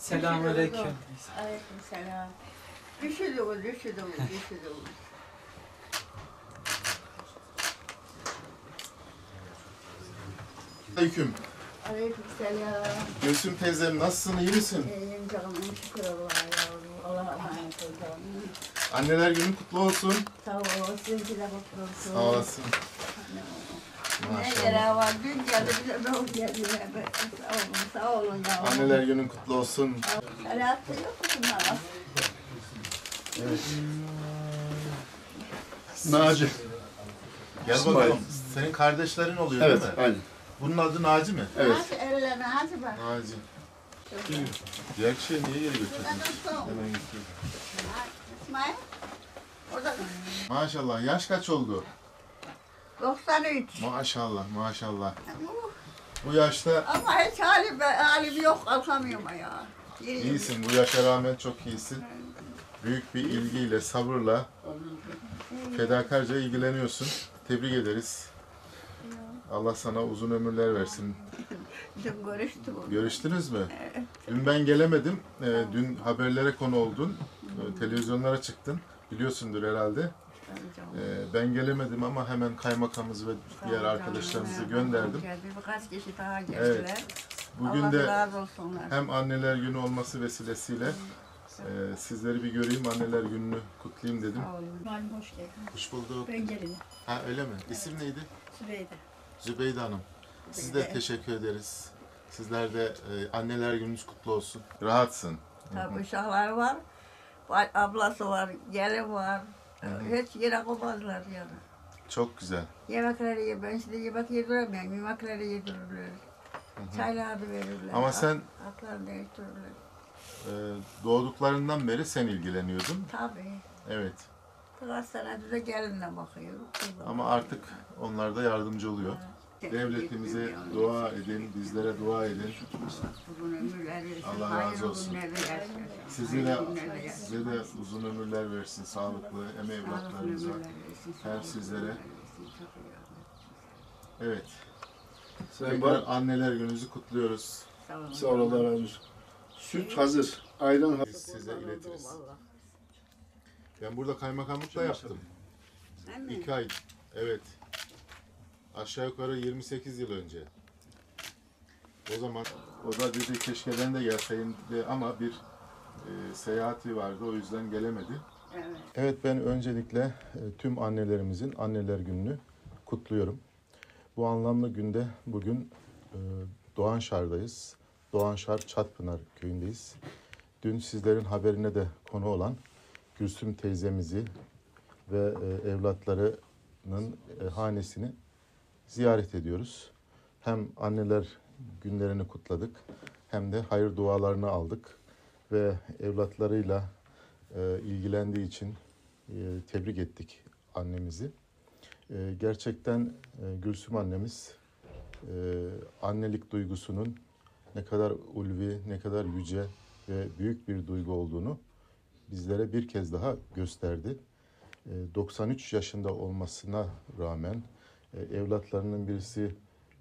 Selamünaleyküm. Aleykümselam. Düşürdüm. Aleyküm. Aleykümselam. Gülsüm teyzem nasılsın, iyi misin? İyiyim canım, şükür Allah'a yavrum. Allah'a emanet ol canım. Anneler günün kutlu olsun. Sağ ol, sizinki de kutlu olsun. Sağ olasın. Ne Maşallah. yere var, dün geldi, bize de o geldi. Sağ olun yavrum. Anneler günün kutlu olsun. Selahattin yok mu bunlar? Evet. Naci. Gel İsmail. bakalım. Senin kardeşlerin oluyor Evet, değil mi? aynen. Bunun adı Naci mi? Evet. Hadi elle Naci bak. Naci. Diğer kişiye niye geri götürdün? Hemen götür. İsmail. Orada Maşallah. Yaş kaç oldu? 93. Maşallah. Bu yaşta Ama hiç halim yok, kalkamıyorum ya. iyisin. Bu yaşa rağmen çok iyisin. Büyük bir ilgiyle, sabırla, fedakarca ilgileniyorsun. Tebrik ederiz. Allah sana uzun ömürler versin. Dün görüştüm. Görüştünüz mü? Dün ben gelemedim. Dün haberlere konu oldun. Televizyonlara çıktın. Biliyorsundur herhalde. Ben gelemedim ama hemen kaymakamımızı ve diğer arkadaşlarımızı gönderdim. Birkaç kişi daha geldiler. Evet. Bugün Allah de razı olsunlar. hem anneler günü olması vesilesiyle sizleri bir göreyim, anneler gününü kutlayayım dedim. Sağ olun. Malum hoş geldin. Hoş bulduk. Ben gelinim. Ha öyle mi? İsim neydi? Sübeyde. Zübeyde Hanım. Siz de teşekkür ederiz. Sizler de anneler gününüz kutlu olsun. Rahatsın. Tabii uşaklar var. Ablası var, gelin var. Hiç yere koymazlar yani. Çok güzel. Yemekleri ben şimdi yemek yediremiyorum. Yemekleri yedirirler. Çaylar verirler. Ama sen Atlarını değiştirirler. doğduklarından beri sen ilgileniyordun. Tabii. Evet. Kaç senedir de gelinle bakıyorum. Ama artık onlar da yardımcı oluyor. Devletimize dua edin, bizlere dua edin. Uzun ömürler versin. Allah razı hayırlı olsun. günler versin. Size de uzun ömürler versin, sağlıklı hem evlatlarınıza hem sizlere. Evet. Sayın Tekrar Var, anneler gününüzü kutluyoruz. sağ ol, Allah razı olsun. Süt hazır, ayran hazır. Biz size iletiriz. Ben burada kaymakamlık da yaptım. 2 ay. Evet. Aşağı yukarı 28 yıl önce. O zaman o da dedi keşke ben de gelseydim de ama bir seyahati vardı o yüzden gelemedi. Evet. Evet ben öncelikle tüm annelerimizin anneler gününü kutluyorum. Bu anlamlı günde bugün Doğanşar'dayız. Doğanşar Çatpınar köyündeyiz. Dün sizlerin haberine de konu olan Gülsüm teyzemizi ve evlatlarının hanesini ziyaret ediyoruz. Hem anneler günlerini kutladık hem de hayır dualarını aldık ve evlatlarıyla ilgilendiği için tebrik ettik annemizi. Gerçekten Gülsüm annemiz annelik duygusunun ne kadar ulvi, ne kadar yüce ve büyük bir duygu olduğunu bizlere bir kez daha gösterdi. 93 yaşında olmasına rağmen evlatlarının birisi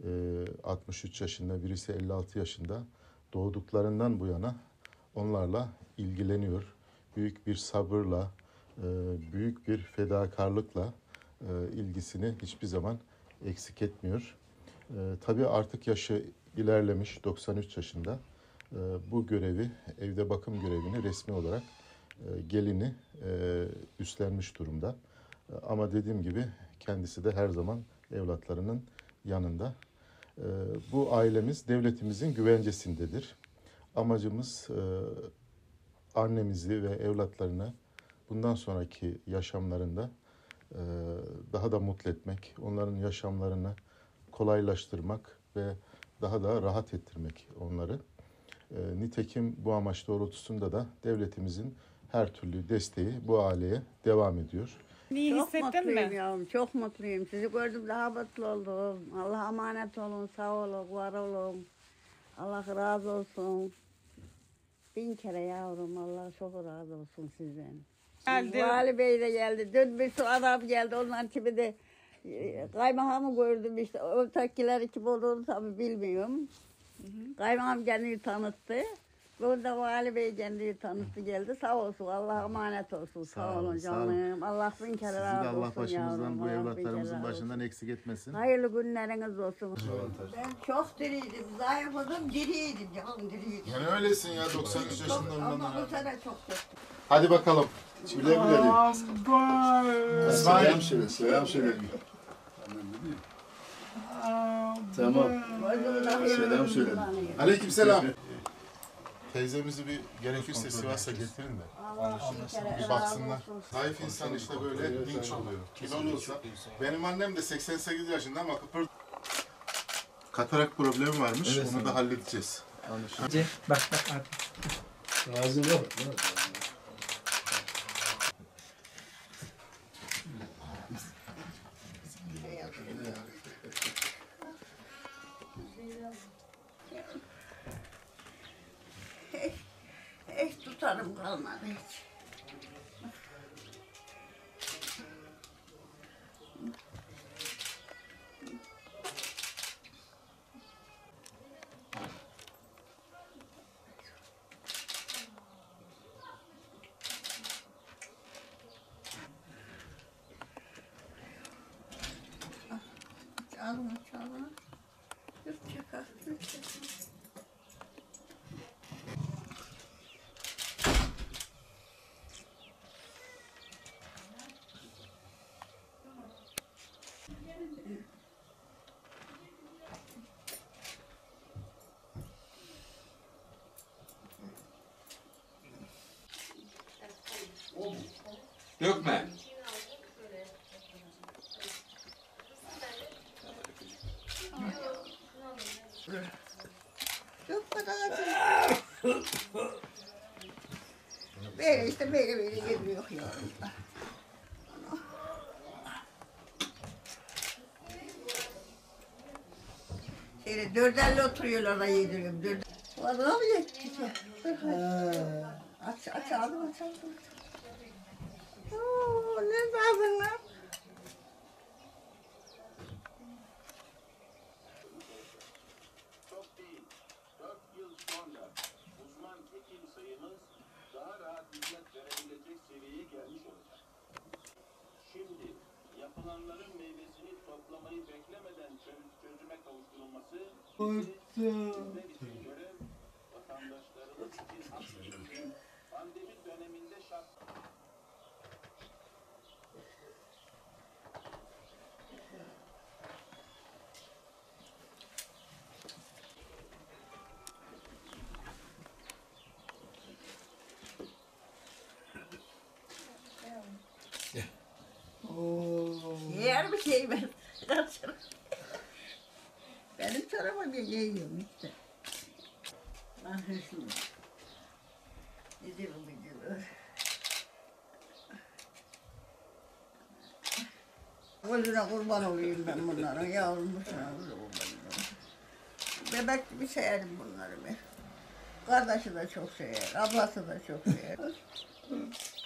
63 yaşında, birisi 56 yaşında doğduklarından bu yana onlarla ilgileniyor. Büyük bir sabırla, büyük bir fedakarlıkla ilgisini hiçbir zaman eksik etmiyor. Tabii artık yaşı ilerlemiş, 93 yaşında. Bu görevi, evde bakım görevini resmi olarak gelini üstlenmiş durumda. Ama dediğim gibi kendisi de her zaman evlatlarının yanında. Bu ailemiz devletimizin güvencesindedir. Amacımız annemizi ve evlatlarını bundan sonraki yaşamlarında daha da mutlu etmek, onların yaşamlarını kolaylaştırmak ve daha da rahat ettirmek onları. Nitekim bu amaç doğrultusunda da devletimizin her türlü desteği bu aileye devam ediyor. İyi Çok hissettin mutluyum mi? yavrum, çok mutluyum. Sizi gördüm daha mutlu oldum. Allah'a emanet olun, sağ olun, var olun. Allah razı olsun. 1000 kere yavrum, Allah çok razı olsun sizden. Geldi. Vali Bey de geldi. Dün bir su adam geldi. Onların kimi de kaymakamı gördüm işte. Ötekiler kim olduğunu tabii bilmiyorum. Kaymakam kendini tanıttı. Burada Vali Bey kendini tanıttı geldi. Sağ olsun. Allah'a emanet olsun. Sağ olun sağ olun. canım. Allah bin kere Sizi de razı Allah olsun başımızdan, yavrum. bu Allah bin kere evlatlarımızın razı başından olsun. eksik etmesin. Hayırlı günleriniz olsun. Ben çok diriydim. Zayıfladım, diriydim canım, diriydim. Yani öylesin ya 93 yaşından Ama bu sene çok kötü. Hadi bakalım. Güle güle diyor. Selam söyle, selam söyle. Tamam. Selam söyle. Aleykümselam. Teyzemizi bir gerekirse Sivas'a getirin de. Allah bin kere Bir razı baksınlar. olsun. Zayıf insan işte böyle dinç oluyor. Kilolu olsa. Benim annem de 88 yaşında ama kıpır. Katarak problemi varmış. Evet, Onu da halledeceğiz. Bak abi. Ağzına bak. Hiç tutarım kalmadı hiç. Çalma çalma. Dur çıkar, dur çıkar. Dökme. Çok kadar böyle işte böyle yediriyor yavrum. Şeyde dörderli oturuyorlar da yediriyorum. Vallahi mı yetti? Aç ağzını aç ağzını. Oo, ne lazım lan? Çok değil. 4 yıl sonra uzman hekim sayımız daha rahat hizmet verebilecek seviyeye gelmiş olacak. Şimdi yapılanların meyvesini toplamayı beklemeden çözüme kavuşturulması bizler için görev, vatandaşlarımız için hakkımız. Pandemi döneminde şart. Yer bir şey ben. Kaçırım. Benim çorabı bir yiyorum işte. Ah hırsım. Gidiyorum gidiyorum. Gözüne kurban olayım ben bunların yavrum başına kurban olayım. Bebek gibi severim bunları ben. Kardeşi de çok sever, ablası da çok sever.